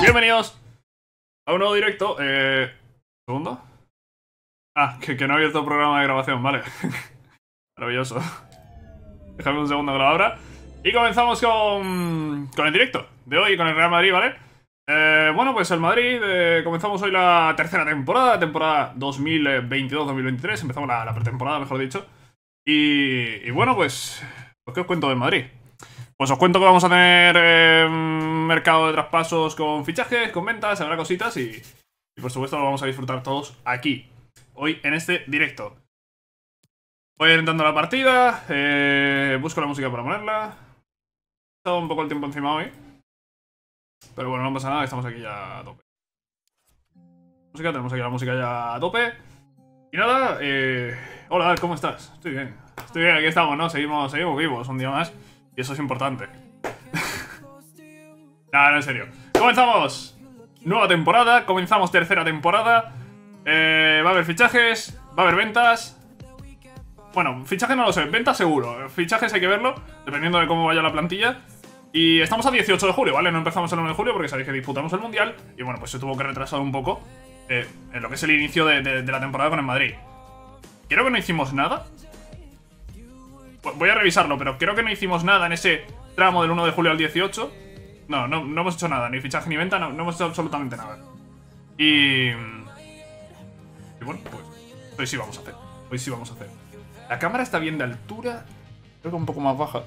Bienvenidos a un nuevo directo. ¿Segundo? Ah, que no he abierto el programa de grabación, vale. Maravilloso. Déjame un segundo que lo abra. Y comenzamos con el directo de hoy, con el Real Madrid, ¿vale? Bueno, pues el Madrid, comenzamos hoy la tercera temporada 2022-2023. Empezamos la pretemporada, mejor dicho. Y bueno, pues ¿qué os cuento del Madrid? Pues os cuento que vamos a tener mercado de traspasos con fichajes, con ventas, habrá cositas y por supuesto lo vamos a disfrutar todos aquí, hoy en este directo. Voy entrando a la partida, busco la música para ponerla. He estado un poco el tiempo encima hoy, pero bueno, no pasa nada, estamos aquí ya a tope. Tenemos aquí la música ya a tope. Y nada, hola, ¿cómo estás? Estoy bien, aquí estamos, ¿no? Seguimos vivos un día más. Y eso es importante. Nada, no, en serio. ¡Comenzamos! Nueva temporada, comenzamos tercera temporada. Va a haber fichajes, va a haber ventas. Bueno, fichajes no lo sé, ventas seguro. Fichajes hay que verlo, dependiendo de cómo vaya la plantilla. Y estamos a 18 de julio, ¿vale? No empezamos el 1 de julio porque sabéis que disputamos el Mundial. Y bueno, pues se tuvo que retrasar un poco en lo que es el inicio de la temporada con el Madrid. Creo que no hicimos nada. Voy a revisarlo, pero creo que no hicimos nada en ese tramo del 1 de julio al 18. No hemos hecho nada, ni fichaje ni venta, no hemos hecho absolutamente nada. Y bueno, pues hoy sí vamos a hacer. La cámara está bien de altura, creo que un poco más baja.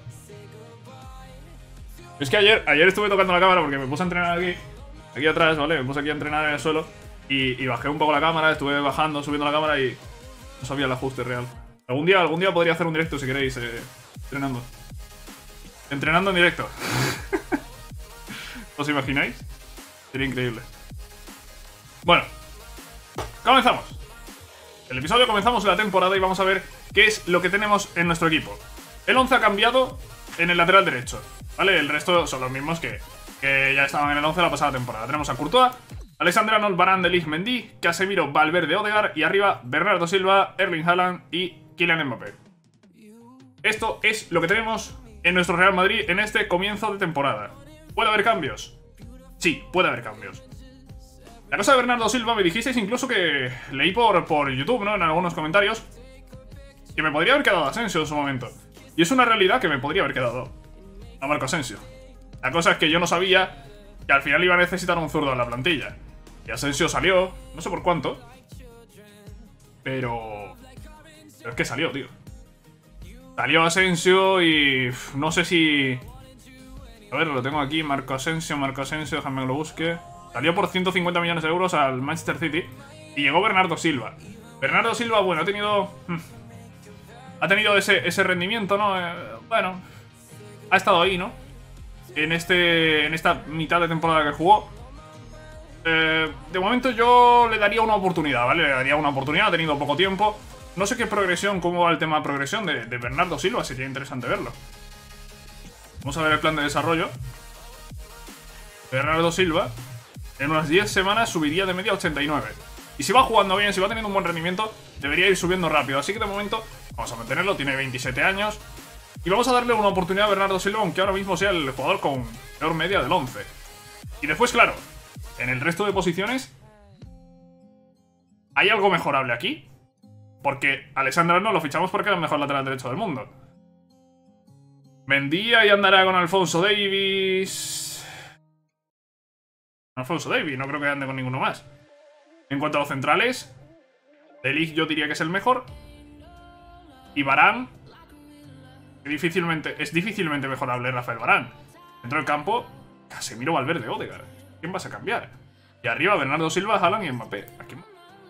Es que ayer estuve tocando la cámara porque me puse a entrenar aquí atrás, ¿vale? Me puse aquí a entrenar en el suelo y bajé un poco la cámara, estuve bajando, subiendo la cámara y no sabía el ajuste real. Algún día podría hacer un directo si queréis, entrenando en directo. ¿Os imagináis? Sería increíble. Bueno, comenzamos. El episodio, comenzamos la temporada y vamos a ver qué es lo que tenemos en nuestro equipo. El 11 ha cambiado en el lateral derecho, ¿vale? El resto son los mismos que ya estaban en el 11 la pasada temporada. Tenemos a Courtois, Alexander Arnold, Varane, De Ligt, Mendy, Casemiro, Valverde, Odegaard y arriba Bernardo Silva, Erling Haaland y Kylian Mbappé. Esto es lo que tenemos en nuestro Real Madrid en este comienzo de temporada. ¿Puede haber cambios? Sí, puede haber cambios. La cosa de Bernardo Silva, me dijisteis incluso que leí por YouTube, ¿no? En algunos comentarios, que me podría haber quedado Asensio en su momento. Y es una realidad que me podría haber quedado a Marco Asensio. La cosa es que yo no sabía que al final iba a necesitar un zurdo en la plantilla. Y Asensio salió, no sé por cuánto, pero es que salió, tío. Salió Asensio y no sé si... A ver, lo tengo aquí, Marco Asensio, déjame que lo busque. Salió por 150 millones de euros al Manchester City y llegó Bernardo Silva. Bernardo Silva, bueno, ha tenido ese rendimiento, ¿no? Bueno, ha estado ahí, ¿no? En esta mitad de temporada que jugó. De momento yo le daría una oportunidad, ¿vale? Le daría una oportunidad, ha tenido poco tiempo. No sé qué progresión, cómo va el tema de progresión de Bernardo Silva, sería interesante verlo. Vamos a ver el plan de desarrollo. Bernardo Silva, en unas 10 semanas subiría de media a 89. Y si va jugando bien, si va teniendo un buen rendimiento, debería ir subiendo rápido. Así que de momento vamos a mantenerlo, tiene 27 años. Y vamos a darle una oportunidad a Bernardo Silva, aunque ahora mismo sea el jugador con peor media del 11. Y después, claro, en el resto de posiciones ¿hay algo mejorable aquí? Porque Alexander Arnold lo fichamos porque era el mejor lateral derecho del mundo. Mendy ahí andará con Alphonso Davies. Alphonso Davies, no creo que ande con ninguno más. En cuanto a los centrales, De Ligt yo diría que es el mejor. Y Varane, que es difícilmente mejorable Rafael Varane. Dentro del campo, Casemiro, Valverde, Odegaard. ¿Quién vas a cambiar? Y arriba Bernardo Silva, Haaland y Mbappé. ¿A quién?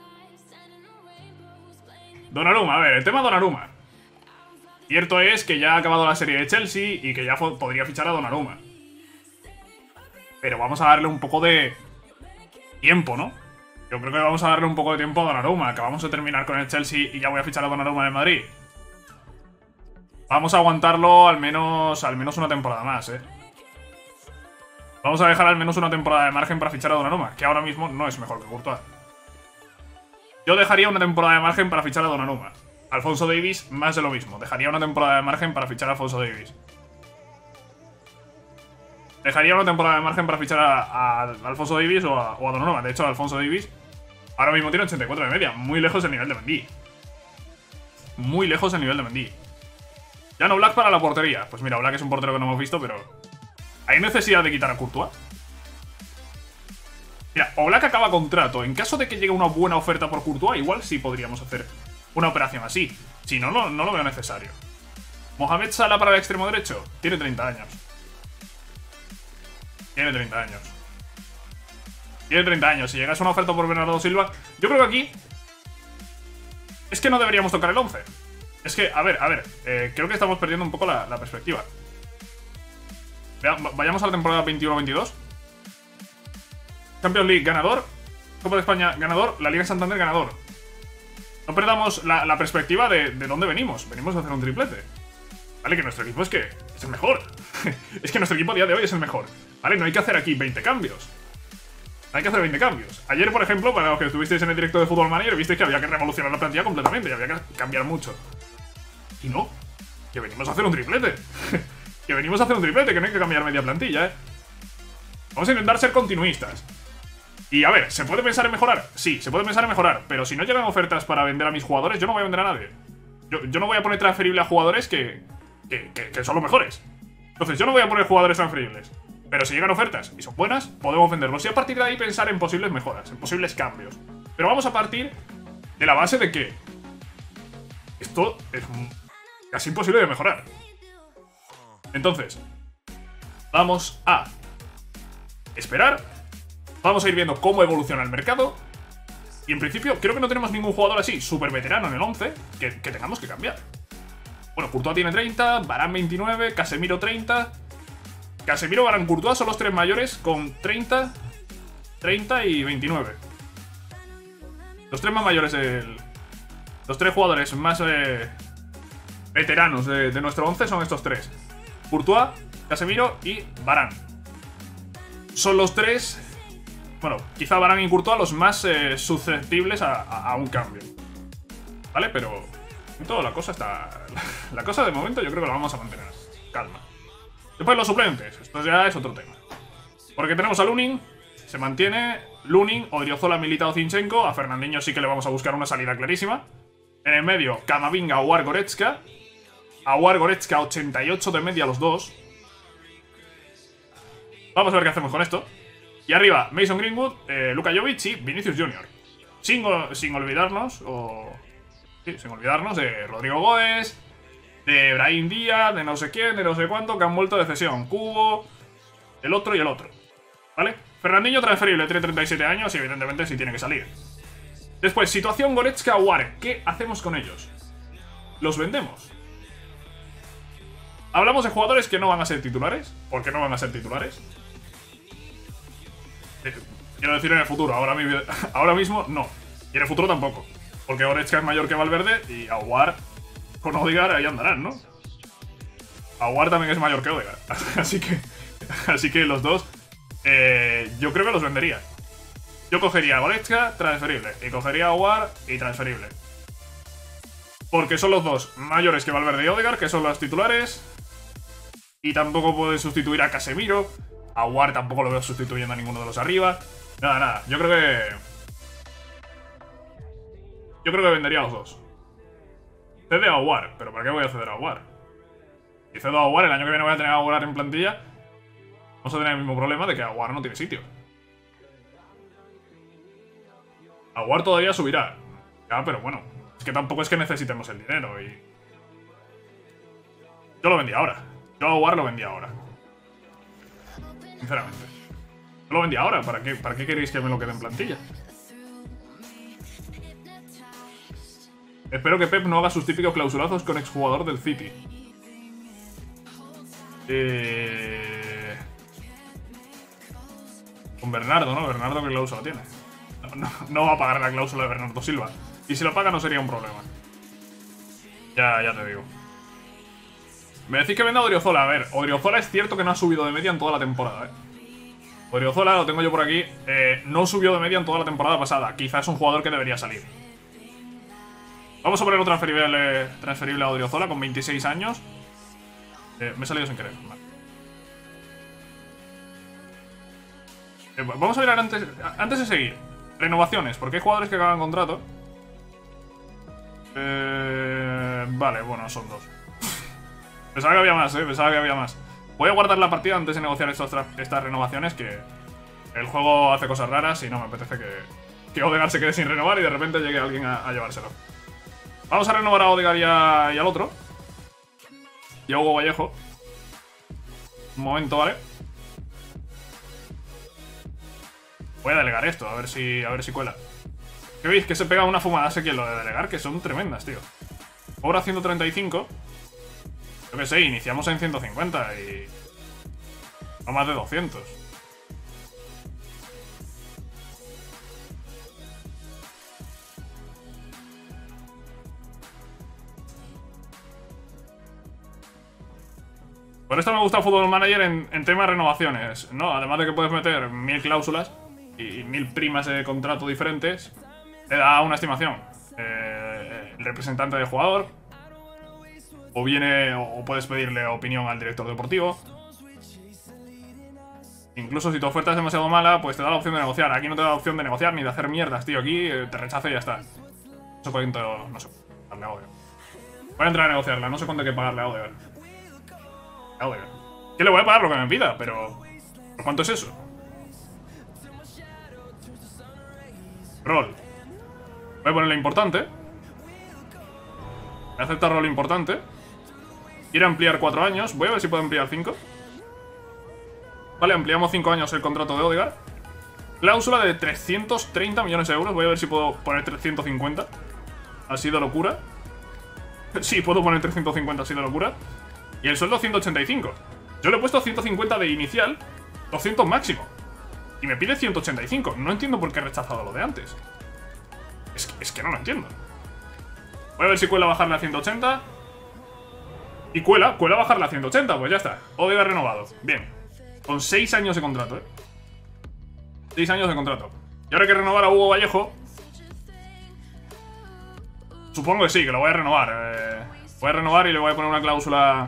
Donnarumma, a ver, el tema Donnarumma. Cierto es que ya ha acabado la serie de Chelsea y que ya podría fichar a Donnarumma. Pero vamos a darle un poco de tiempo, ¿no? Yo creo que vamos a darle un poco de tiempo a Donnarumma. Acabamos de terminar con el Chelsea y ya voy a fichar a Donnarumma en el Madrid. Vamos a aguantarlo al menos una temporada más, Vamos a dejar al menos una temporada de margen para fichar a Donnarumma, que ahora mismo no es mejor que Courtois. Yo dejaría una temporada de margen para fichar a Donnarumma. Alphonso Davies, más de lo mismo. Dejaría una temporada de margen para fichar a Alphonso Davies. Dejaría una temporada de margen para fichar a Alfonso Davies o a Donovan. De hecho, Alfonso Davies ahora mismo tiene 84 de media. Muy lejos del nivel de Mendy. Muy lejos del nivel de Mendy. Jan Oblak para la portería. Pues mira, Oblak es un portero que no hemos visto, pero... ¿hay necesidad de quitar a Courtois? Mira, Oblak acaba contrato. En caso de que llegue una buena oferta por Courtois, igual sí podríamos hacer una operación así. Si no, no lo veo necesario. Mohamed Salah para el extremo derecho. Tiene 30 años. Tiene 30 años. Tiene 30 años. Si llegase una oferta por Bernardo Silva... yo creo que aquí... es que no deberíamos tocar el 11. Es que, a ver, creo que estamos perdiendo un poco la perspectiva. Vayamos a la temporada 21-22. Champions League, ganador. Copa de España, ganador. La Liga Santander, ganador. No perdamos la perspectiva de dónde venimos. Venimos a hacer un triplete. Vale, que nuestro equipo es el mejor. Es que nuestro equipo a día de hoy es el mejor. Vale, no hay que hacer aquí 20 cambios. Hay que hacer 20 cambios. Ayer, por ejemplo, para los que estuvisteis en el directo de Football Manager, visteis que había que revolucionar la plantilla completamente y había que cambiar mucho. Y no, que venimos a hacer un triplete. Que venimos a hacer un triplete, que no hay que cambiar media plantilla, Vamos a intentar ser continuistas. Y a ver, ¿se puede pensar en mejorar? Sí, se puede pensar en mejorar. Pero si no llegan ofertas para vender a mis jugadores, yo no voy a vender a nadie. Yo no voy a poner transferible a jugadores que son los mejores. Entonces yo no voy a poner jugadores transferibles. Pero si llegan ofertas y son buenas, podemos venderlos. Y a partir de ahí pensar en posibles mejoras, en posibles cambios. Pero vamos a partir de la base de que esto es casi imposible de mejorar. Entonces, vamos a esperar. Vamos a ir viendo cómo evoluciona el mercado. Y en principio creo que no tenemos ningún jugador así súper veterano en el 11 que tengamos que cambiar. Bueno, Courtois tiene 30, Varane 29, Casemiro 30. Casemiro, Varane, Courtois son los tres mayores con 30, 30 y 29. Los tres más mayores, los tres jugadores más veteranos de nuestro 11 son estos tres. Courtois, Casemiro y Varane. Son los tres... bueno, quizá Varane y Courtois los más susceptibles a un cambio. ¿Vale? Pero en todo la cosa está... la cosa de momento yo creo que la vamos a mantener. Calma. Después los suplentes. Esto ya es otro tema. Porque tenemos a Lunin. Se mantiene Lunin, Odriozola, Militao, Zinchenko. A Fernandinho sí que le vamos a buscar una salida clarísima. En el medio, Camavinga, Aouar, Goretzka. Aouar, Goretzka, 88 de media los dos. Vamos a ver qué hacemos con esto. Y arriba, Mason Greenwood, Luka Jovic y Vinicius Jr. Sin olvidarnos, sin olvidarnos de Rodrigo Goes, de Brahim Díaz, de no sé quién, de no sé cuánto, que han vuelto de cesión. Cubo, el otro y el otro. ¿Vale? Fernandinho transferible, tiene 37 años y evidentemente sí tiene que salir. Después, situación Goretzka-Aouar. ¿Qué hacemos con ellos? ¿Los vendemos? Hablamos de jugadores que no van a ser titulares. ¿Por qué no van a ser titulares? Quiero decir en el futuro, ahora mismo no. Y en el futuro tampoco. Porque Goretzka es mayor que Valverde y Aouar con Odegaard ahí andarán, ¿no? Aouar también es mayor que Odegaard. Así que los dos yo creo que los vendería. Yo cogería a Goretzka, transferible. Y cogería a Aouar y transferible. Porque son los dos mayores que Valverde y Odegaard, que son los titulares. Y tampoco pueden sustituir a Casemiro. Aouar tampoco lo veo sustituyendo a ninguno de los arriba. Nada. Yo creo que vendería a los dos. Cede a Aouar. ¿Pero para qué voy a ceder a Aouar? Si cedo a Aouar, el año que viene voy a tener a Aouar en plantilla. Vamos a tener el mismo problema de que Aouar no tiene sitio. Aouar todavía subirá. Ya, pero bueno. Es que tampoco es que necesitemos el dinero y... yo lo vendí ahora. Yo a Aouar lo vendí ahora. Sinceramente. Yo lo vendí ahora. ¿Para qué queréis que me lo quede en plantilla? Espero que Pep no haga sus típicos clausulazos con exjugador del City. Con Bernardo, ¿no? Bernardo, ¿qué cláusula tiene? No va a pagar la cláusula de Bernardo Silva. Y si lo paga no sería un problema. Ya te digo. Me decís que venda a Odriozola. A ver, Odriozola es cierto que no ha subido de media en toda la temporada, Odriozola, lo tengo yo por aquí, no subió de media en toda la temporada pasada. Quizás es un jugador que debería salir. Vamos a ponerlo transferible a Odriozola con 26 años. Me he salido sin querer. Vale. Vamos a mirar antes de seguir. Renovaciones, porque hay jugadores que acaban contrato. Vale, bueno, son 2. Pensaba que había más, pensaba que había más. Voy a guardar la partida antes de negociar estas renovaciones, que el juego hace cosas raras y no me apetece que Odegaard se quede sin renovar y de repente llegue alguien a llevárselo. Vamos a renovar a Odegaard y al otro. Y a Hugo Vallejo. Un momento, ¿vale? Voy a delegar esto, a ver si cuela. ¿Qué veis? Que se pega una fumada Ezequiel lo de delegar, que son tremendas, tío. Cobra 135. Yo qué sé, iniciamos en 150 y... no más de 200. Por esto me gusta Football Manager en temas de renovaciones, ¿no? Además de que puedes meter 1000 cláusulas y 1000 primas de contrato diferentes, te da una estimación. El representante del jugador, o puedes pedirle opinión al director deportivo. Incluso si tu oferta es demasiado mala, pues te da la opción de negociar. Aquí no te da la opción de negociar ni de hacer mierdas, tío. Aquí te rechaza y ya está. No sé cuánto... no sé. Pagarle a Odegaard. Voy a entrar a negociarla. No sé cuánto hay que pagarle a Odegaard. Que le voy a pagar lo que me pida, pero... ¿por cuánto es eso? Rol. Voy a ponerle importante. Voy a aceptar rol importante. Quiero ampliar 4 años. Voy a ver si puedo ampliar 5. Vale, ampliamos 5 años el contrato de Odegaard. Cláusula de 330 millones de euros. Voy a ver si puedo poner 350. Así de locura. Sí, puedo poner 350 así de locura. Y el sueldo 185. Yo le he puesto 150 de inicial, 200 máximo. Y me pide 185. No entiendo por qué he rechazado lo de antes. Es que no lo entiendo. Voy a ver si cuela bajarle a 180. Y cuela bajarle a 180. Pues ya está. Odegaard renovado. Bien. Con 6 años de contrato, 6 años de contrato. Y ahora hay que renovar a Hugo Vallejo. Supongo que sí, que lo voy a renovar. Voy a renovar y le voy a poner una cláusula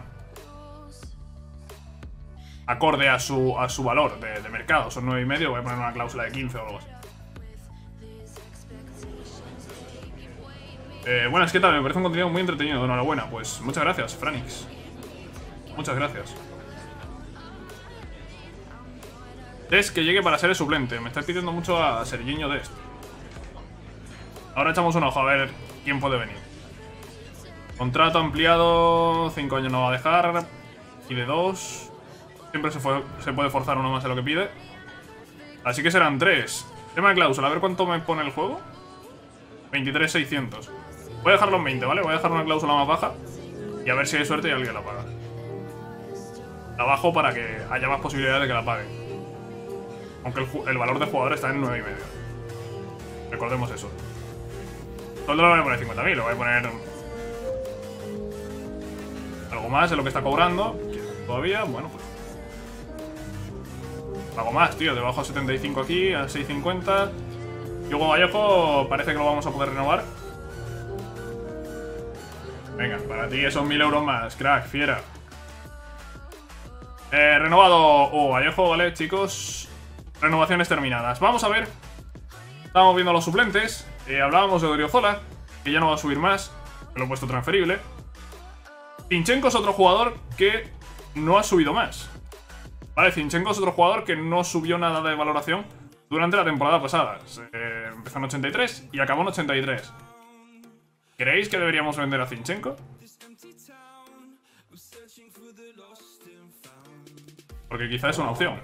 acorde a su valor de mercado. Son 9,5, voy a poner una cláusula de 15 o algo así. Buenas, ¿qué tal? Me parece un contenido muy entretenido. Enhorabuena. Pues muchas gracias, Franix. Muchas gracias. Dest que llegue para ser el suplente. Me está pidiendo mucho a Serginho Dest. Ahora echamos un ojo a ver quién puede venir. Contrato ampliado. 5 años no va a dejar. Y de 2. Siempre se puede forzar uno más de lo que pide. Así que serán 3. Tema de cláusula, a ver cuánto me pone el juego. 23.600. Voy a dejarlo en 20, ¿vale? Voy a dejar una cláusula más baja. Y a ver si hay suerte y alguien la paga. La bajo para que haya más posibilidades de que la pague. Aunque el valor de jugador está en 9,5. Recordemos eso. Solo lo voy a poner 50.000, lo voy a poner algo más de lo que está cobrando. Todavía, bueno, pues algo más, tío. Debajo a 75 aquí, a 650. Y Hugo Vallejo parece que lo vamos a poder renovar. Venga, para ti esos 1000 euros más, crack, fiera. Renovado Hugo Vallejo, ¿vale, chicos? Renovaciones terminadas. Vamos a ver. Estábamos viendo a los suplentes. Hablábamos de Odriozola, que ya no va a subir más. Me lo he puesto transferible. Zinchenko es otro jugador que no ha subido más. Vale, Zinchenko es otro jugador que no subió nada de valoración durante la temporada pasada. Empezó en 83 y acabó en 83. ¿Creéis que deberíamos vender a Zinchenko? Porque quizá es una opción.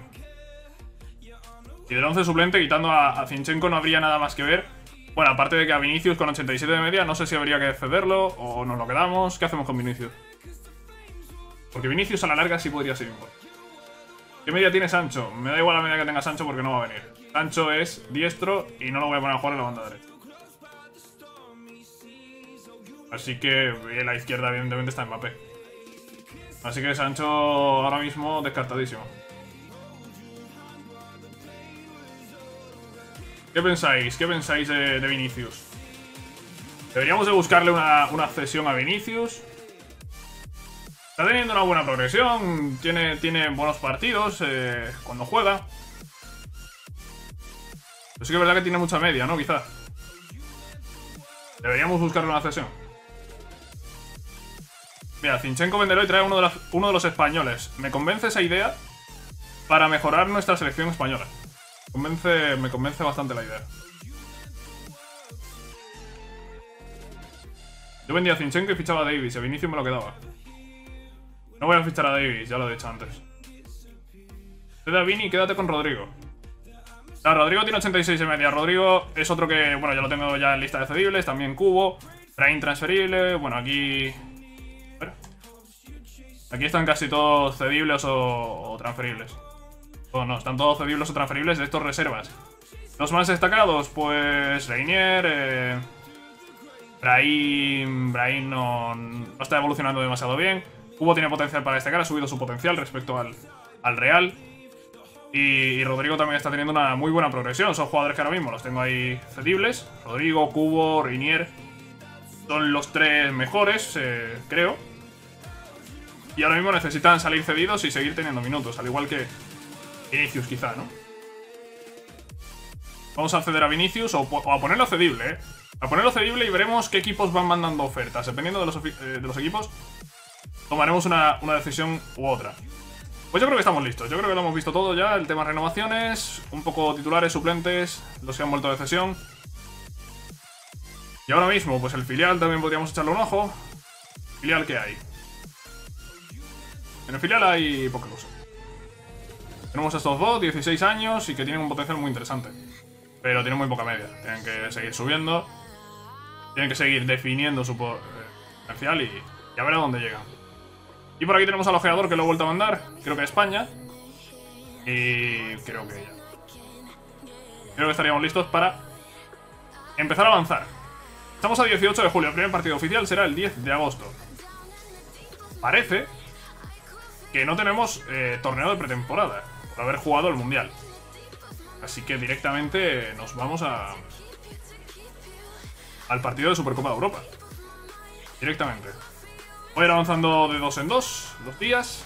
Y del 11 suplente, quitando a Zinchenko, no habría nada más que ver. Bueno, aparte de que a Vinicius con 87 de media, no sé si habría que cederlo o nos lo quedamos. ¿Qué hacemos con Vinicius? Porque Vinicius a la larga sí podría ser igual. ¿Qué media tiene Sancho? Me da igual la media que tenga Sancho porque no va a venir. Sancho es diestro y no lo voy a poner a jugar en la banda derecha. Así que en la izquierda evidentemente está Mbappé. Así que Sancho ahora mismo descartadísimo. ¿Qué pensáis? ¿Qué pensáis de Vinicius? Deberíamos de buscarle una cesión a Vinicius. Está teniendo una buena progresión. Tiene buenos partidos cuando juega. Pero sí que es verdad que tiene mucha media, ¿no? Quizá. Deberíamos buscarle una cesión. Mira, Zinchenko venderá y trae uno de los españoles. Me convence esa idea para mejorar nuestra selección española. Me convence bastante la idea. Yo vendía a Zinchenko y fichaba a Davis. Y a Vinicius me lo quedaba. No voy a fichar a Davis, ya lo he dicho antes. Cede a Vini y quédate con Rodrigo. Rodrigo tiene 86 de media. Rodrigo es otro que, bueno, ya lo tengo ya en lista de cedibles. También Cubo. Brain transferible. Bueno, aquí... Aquí están casi todos cedibles o transferibles. Bueno, no, están todos cedibles o transferibles de estos reservas. Los más destacados, pues... Reinier, Brahim no está evolucionando demasiado bien. Cubo tiene potencial para destacar, ha subido su potencial respecto al Real. Y Rodrigo también está teniendo una muy buena progresión. Son jugadores que ahora mismo los tengo ahí cedibles. Rodrigo, Cubo, Reinier. Son los tres mejores, creo. Y ahora mismo necesitan salir cedidos y seguir teniendo minutos. Al igual que Vinicius quizá, ¿no? Vamos a ceder a Vinicius o a ponerlo cedible, ¿eh? A ponerlo cedible y veremos qué equipos van mandando ofertas. Dependiendo de los equipos, tomaremos una decisión u otra. Pues yo creo que estamos listos. Yo creo que lo hemos visto todo ya. El tema renovaciones, un poco titulares, suplentes, los que han vuelto de cesión. Y ahora mismo, pues el filial también podríamos echarle un ojo. ¿Filial qué hay? En el filial hay poca cosa. Tenemos a estos dos, 16 años y que tienen un potencial muy interesante. Pero tienen muy poca media. Tienen que seguir subiendo. Tienen que seguir definiendo su potencial y a ver a dónde llegan. Y por aquí tenemos al ojeador que lo he vuelto a mandar. Creo que a España. Y creo que ya. Creo que estaríamos listos para empezar a avanzar. Estamos a 18 de julio. El primer partido oficial será el 10 de agosto. Parece que no tenemos torneo de pretemporada por haber jugado el Mundial. Así que directamente nos vamos al partido de Supercopa de Europa. Directamente. Voy a ir avanzando de 2 en 2 los días.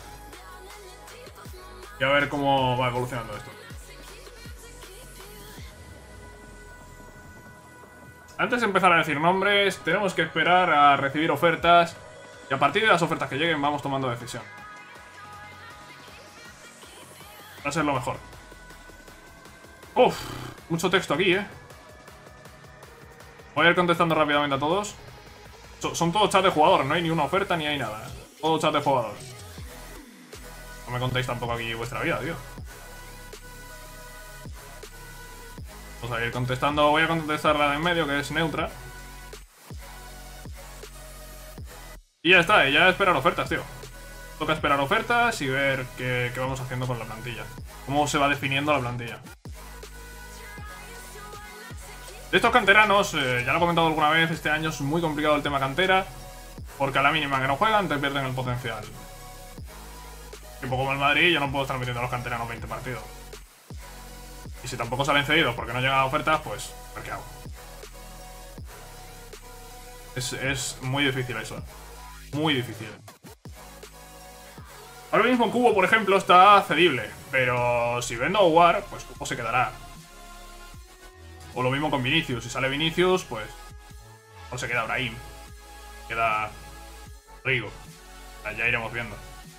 Y a ver cómo va evolucionando esto. Antes de empezar a decir nombres, tenemos que esperar a recibir ofertas. Y a partir de las ofertas que lleguen vamos tomando decisión. Va a ser lo mejor. Uf, mucho texto aquí, Voy a ir contestando rápidamente a todos. Son todos chats de jugador, no hay ni una oferta ni hay nada. Todo chat de jugador. No me contéis tampoco aquí vuestra vida, tío. Vamos a ir contestando. Voy a contestar la de en medio, que es neutra. Y ya está, ya esperar ofertas, tío. Toca esperar ofertas y ver qué vamos haciendo con la plantilla. Cómo se va definiendo la plantilla. De estos canteranos, ya lo he comentado alguna vez, este año es muy complicado el tema cantera. Porque a la mínima que no juegan, te pierden el potencial. Tipo como el Madrid, yo no puedo estar metiendo a los canteranos 20 partidos. Y si tampoco salen cedidos porque no llegan ofertas, pues, ¿por qué hago? Es muy difícil eso. Muy difícil. Ahora mismo Cubo, por ejemplo, está cedible. Pero si vendo a War, pues Cubo se quedará. O lo mismo con Vinicius. Si sale Vinicius, pues... O se queda Brahim. Queda... Rigo. Ya iremos viendo.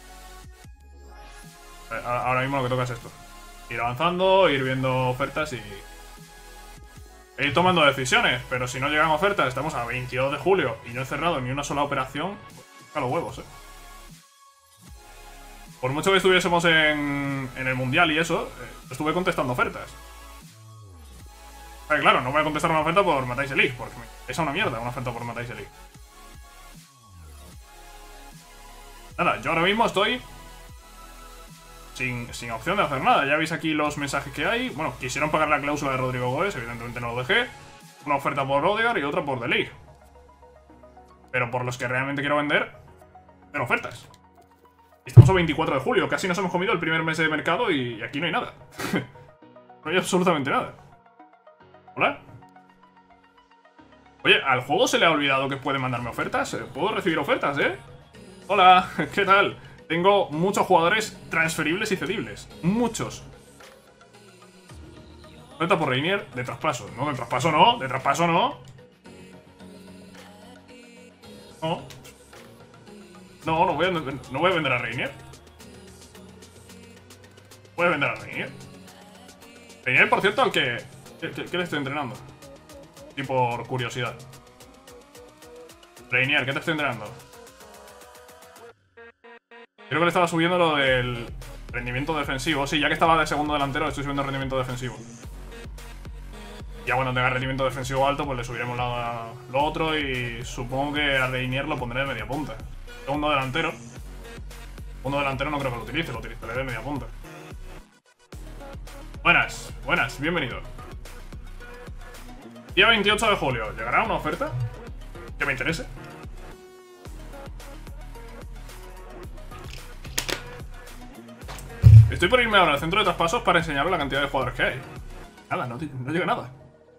Ahora mismo lo que toca es esto. Ir avanzando, ir viendo ofertas y... ir tomando decisiones. Pero si no llegan ofertas, estamos a 22 de julio y no he cerrado ni una sola operación, a los huevos, Por mucho que estuviésemos en el Mundial y eso, estuve contestando ofertas. Claro, no voy a contestar una oferta por Matáis League, porque es una mierda una oferta por Matáis League. Nada, yo ahora mismo estoy sin opción de hacer nada. Ya veis aquí los mensajes que hay. Bueno, quisieron pagar la cláusula de Rodrigo Goes, evidentemente no lo dejé. Una oferta por Odegaard y otra por The League. Pero por los que realmente quiero vender, en ofertas. Estamos a 24 de julio, casi nos hemos comido el primer mes de mercado y aquí no hay nada. No hay absolutamente nada. ¿Hola? Oye, ¿al juego se le ha olvidado que puede mandarme ofertas? ¿Puedo recibir ofertas, Hola, ¿qué tal? Tengo muchos jugadores transferibles y cedibles. Muchos. Oferta por Reinier de traspaso. No, de traspaso no. De traspaso no. No. No, no voy a vender a Reinier. Voy a vender a Reinier. Reinier, por cierto, al que... ¿Qué le estoy entrenando? Y por curiosidad. Reinier, ¿qué te estoy entrenando? Creo que le estaba subiendo lo del rendimiento defensivo. Sí, ya que estaba de segundo delantero, le estoy subiendo el rendimiento defensivo. Ya cuando tenga rendimiento defensivo alto, pues le subiremos lo otro. Y supongo que a Reinier lo pondré de media punta. Segundo delantero. Segundo delantero no creo que lo utilizaré de media punta. Buenas, buenas, bienvenido. Día 28 de julio. ¿Llegará una oferta que me interese? Estoy por irme ahora al centro de traspasos para enseñaros la cantidad de jugadores que hay. Nada, no llega nada.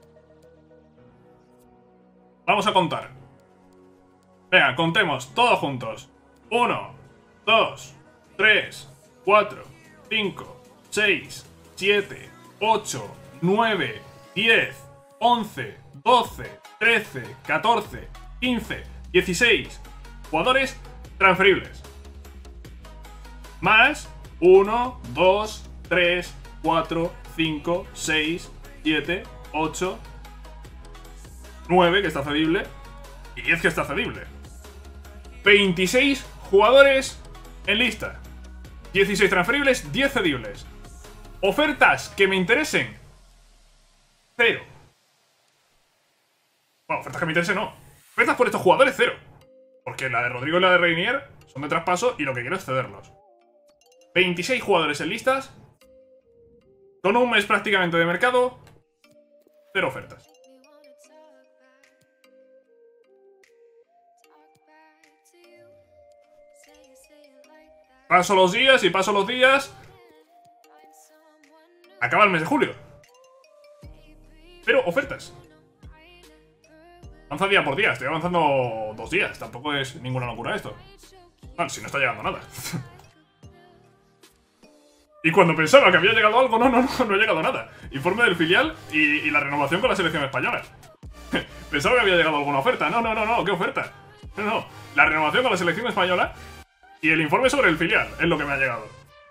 Vamos a contar. Venga, contemos todos juntos. 1, 2, 3, 4, 5, 6, 7, 8, 9, 10, 11, 12, 13, 14, 15, 16 jugadores transferibles. Más 1, 2, 3, 4, 5, 6, 7, 8, 9 que está cedible y 10 que está cedible. 26 jugadores en lista. 16 transferibles, 10 cedibles. Ofertas que me interesen. 0. Bueno, ofertas que me interesen no. Ofertas por estos jugadores, 0. Porque la de Rodrigo y la de Reinier son de traspaso y lo que quiero es cederlos. 26 jugadores en listas. Con un mes prácticamente de mercado. 0 ofertas. Paso los días y paso los días. Acaba el mes de julio. Pero ofertas. Avanza día por día. Estoy avanzando 2 días. Tampoco es ninguna locura esto. Bueno, si no está llegando nada. Y cuando pensaba que había llegado algo, no ha llegado nada. Informe del filial y la renovación con la selección española. Pensaba que había llegado alguna oferta. No, ¿qué oferta? No, la renovación con la selección española y el informe sobre el filial es lo que me ha llegado.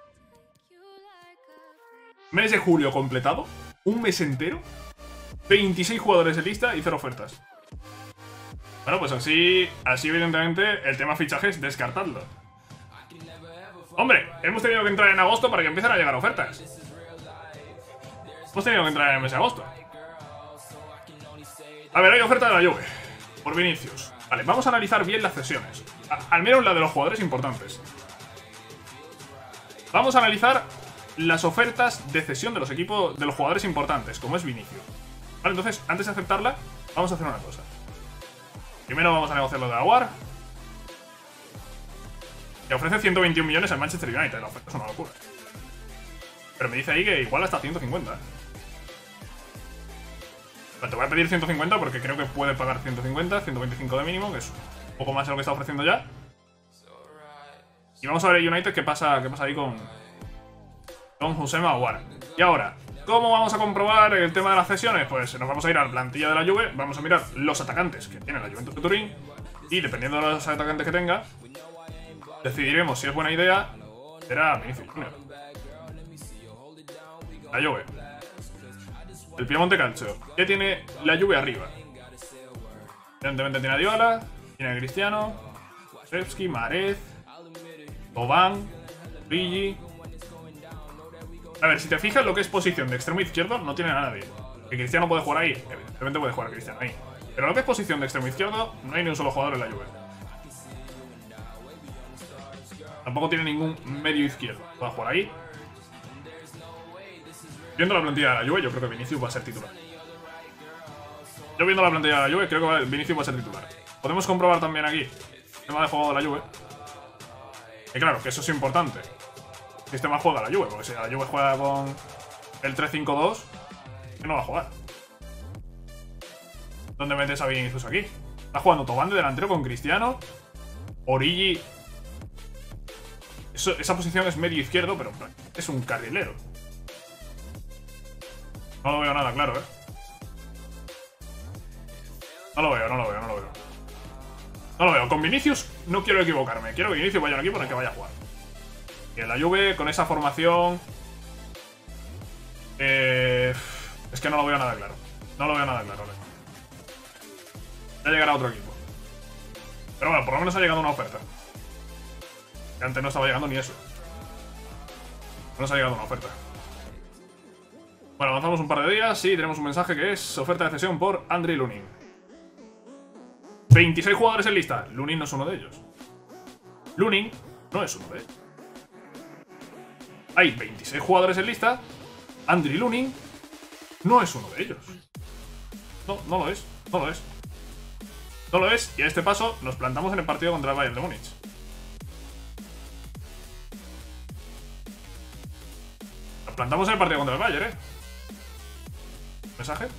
Mes de julio completado. Un mes entero. 26 jugadores en lista y 0 ofertas. Bueno, pues así evidentemente el tema fichajes descartadlo. Hombre, hemos tenido que entrar en agosto para que empiecen a llegar ofertas. Hemos tenido que entrar en el mes de agosto. A ver, hay oferta de la Juve por Vinicius. Vale, vamos a analizar bien las cesiones. Al menos la de los jugadores importantes. Vamos a analizar las ofertas de cesión de los equipos, de los jugadores importantes, como es Vinicius. Vale, entonces, antes de aceptarla, vamos a hacer una cosa. Primero vamos a negociar lo de Aguar. Que ofrece 121 millones al Manchester United. La oferta es una locura. Pero me dice ahí que igual hasta 150. Bueno, te voy a pedir 150 porque creo que puede pagar 150, 125 de mínimo, que es un poco más de lo que está ofreciendo ya. Y vamos a ver el United qué pasa ahí con Houssem Aouar. Y ahora, ¿cómo vamos a comprobar el tema de las cesiones? Pues nos vamos a ir a la plantilla de la Juve, vamos a mirar los atacantes que tiene la Juventus de Turín y dependiendo de los atacantes que tenga, decidiremos si es buena idea. Será Vinicius Junior. La Juve. El Piemonte Calcio. ¿Qué tiene la Juve arriba? Evidentemente tiene a Dybala, tiene a Cristiano, Shevsky, Mahrez, Thauvin, Origi. A ver, si te fijas lo que es posición de extremo izquierdo, no tiene a nadie. Que Cristiano puede jugar ahí, evidentemente puede jugar a Cristiano ahí. Pero lo que es posición de extremo izquierdo, no hay ni un solo jugador en la Juve. Tampoco tiene ningún medio izquierdo. Puede jugar ahí. Viendo la plantilla de la Juve, yo creo que Vinicius va a ser titular. Yo viendo la plantilla de la Juve, creo que Vinicius va a ser titular. Podemos comprobar también aquí el tema de juego de la Juve. Y claro, que eso es importante. ¿Qué sistema juega la Juve? Porque si la Juve juega con el 3-5-2, ¿qué no va a jugar? ¿Dónde metes a Vinicius aquí? Está jugando Thauvin de delantero con Cristiano. Origi. Esa posición es medio izquierdo, pero es un carrilero. No lo veo nada claro, No lo veo. No lo veo. Con Vinicius no quiero equivocarme. Quiero que Vinicius vaya al equipo en el que vaya a jugar. Y en la Juve, con esa formación... es que no lo veo nada claro. Ya llegará otro equipo. Pero bueno, por lo menos ha llegado una oferta. Que antes no estaba llegando ni eso. No nos ha llegado una oferta. Bueno, avanzamos un par de días y tenemos un mensaje que es oferta de cesión por Andriy Lunin. 26 jugadores en lista. Lunin no es uno de ellos. Lunin no es uno de ellos. Hay 26 jugadores en lista. Andriy Lunin no es uno de ellos. No lo es. No lo es. Y a este paso nos plantamos en el partido contra el Bayern de Múnich. Nos plantamos en el partido contra el Bayern, ¿Mensaje?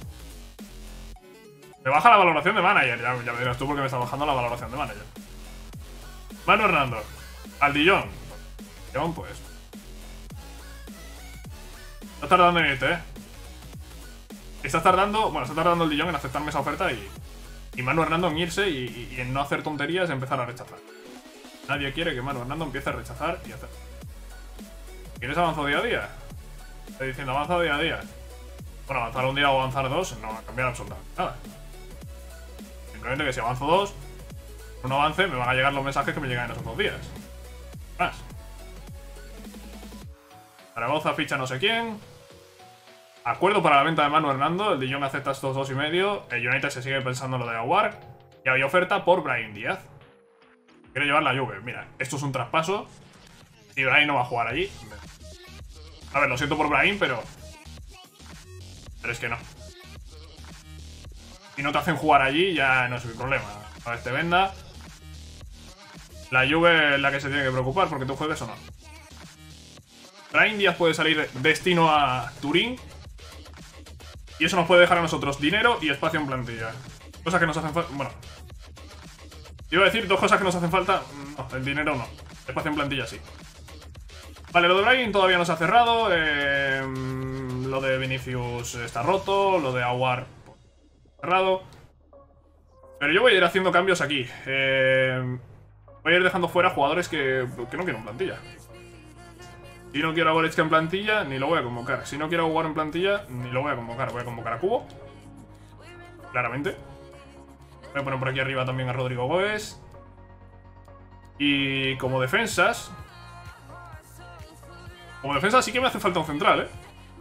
Me baja la valoración de manager. Ya me dirás tú por qué me está bajando la valoración de manager. Manu Hernando. Al Dijon. Dijon, pues. Está tardando en irte, Está tardando el Dijon en aceptarme esa oferta y Manu Hernando en irse y en no hacer tonterías y empezar a rechazar. Nadie quiere que Manu Hernando empiece a rechazar y hacer. ¿Quieres avanzar día a día? Estoy diciendo avanza día a día. Bueno, avanzar un día o avanzar dos no va a cambiar absolutamente nada. Simplemente que si avanzo dos, un avance, me van a llegar los mensajes que me llegan en esos 2 días. Más. Zaragoza ficha no sé quién. Acuerdo para la venta de Manu Hernando. El Dijon acepta estos 2,5. El United se sigue pensando en lo de Aguar. Y había oferta por Brahim Díaz. Quiere llevar la Juve. Mira, esto es un traspaso. Y Brahim no va a jugar allí. A ver, lo siento por Brahim, pero es que no. Si no te hacen jugar allí, ya no es mi problema. A ver, te venda. La Juve es la que se tiene que preocupar porque tú juegues o no. Brahim Díaz puede salir destino a Turín. Y eso nos puede dejar a nosotros dinero y espacio en plantilla. Cosas que nos hacen falta. Bueno. Iba a decir 2 cosas que nos hacen falta. No, el dinero no. Espacio en plantilla sí. Vale, lo de Brahim todavía no se ha cerrado. Lo de Vinicius está roto. Lo de Aguar cerrado. Pero yo voy a ir haciendo cambios aquí. Voy a ir dejando fuera jugadores que no quiero en plantilla. Si no quiero a Goretzka en plantilla, ni lo voy a convocar. Si no quiero jugar en plantilla, ni lo voy a convocar. Voy a convocar a Cubo. Claramente. Voy a poner por aquí arriba también a Rodrigo Goes. Y como defensas... sí que me hace falta un central,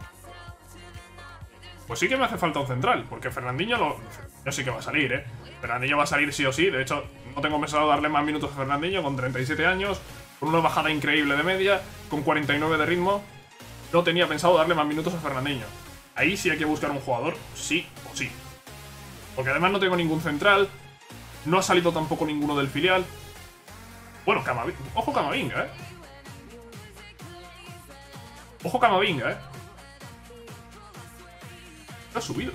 Pues sí que me hace falta un central. Porque Fernandinho yo sí que va a salir, Fernandinho va a salir sí o sí. De hecho, no tengo pensado darle más minutos a Fernandinho con 37 años. Con una bajada increíble de media, con 49 de ritmo. No tenía pensado darle más minutos a Fernandinho. Ahí sí hay que buscar un jugador, sí o sí. Porque además no tengo ningún central. No ha salido tampoco ninguno del filial. Bueno, ojo Camavinga, Ojo Camavinga, Ha subido.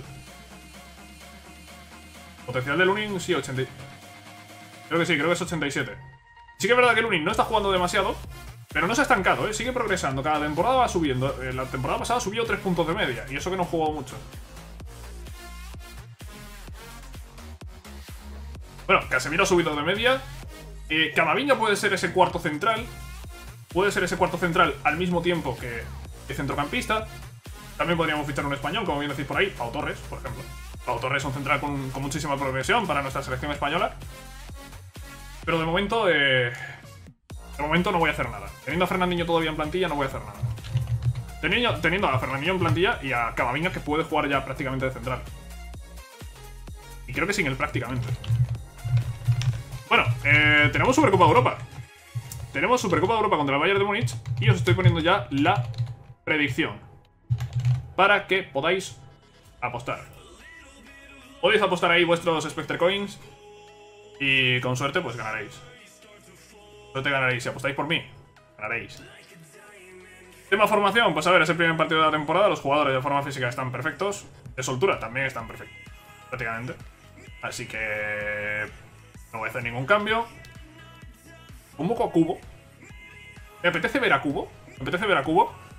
Potencial de Lunin, sí, 80. Creo que es 87. Sí que es verdad que Lunin no está jugando demasiado, pero no se ha estancado, Sigue progresando. Cada temporada va subiendo. La temporada pasada subió 3 puntos de media. Y eso que no jugó mucho. Bueno, Casemiro ha subido de media. Camavinga puede ser ese cuarto central. Al mismo tiempo que centrocampista. También podríamos fichar un español, como bien decís por ahí. Pau Torres, por ejemplo. Pau Torres es un central con muchísima progresión para nuestra selección española. Pero de momento no voy a hacer nada. Teniendo a Fernandinho todavía en plantilla, no voy a hacer nada. Teniendo a Fernandinho en plantilla y a Camavinga, que puede jugar ya prácticamente de central. Y creo que sin él prácticamente. Bueno, tenemos Supercopa de Europa. Tenemos Supercopa de Europa contra el Bayern de Múnich. Y os estoy poniendo ya la predicción para que podáis apostar. Podéis apostar ahí vuestros Spectre Coins y con suerte pues ganaréis. Suerte ganaréis. Si apostáis por mí, ganaréis. Tema formación, pues a ver, es el primer partido de la temporada. Los jugadores de forma física están perfectos. De soltura también están perfectos, prácticamente. Así que no voy a hacer ningún cambio. Convoco a Cubo. Me apetece ver a Cubo.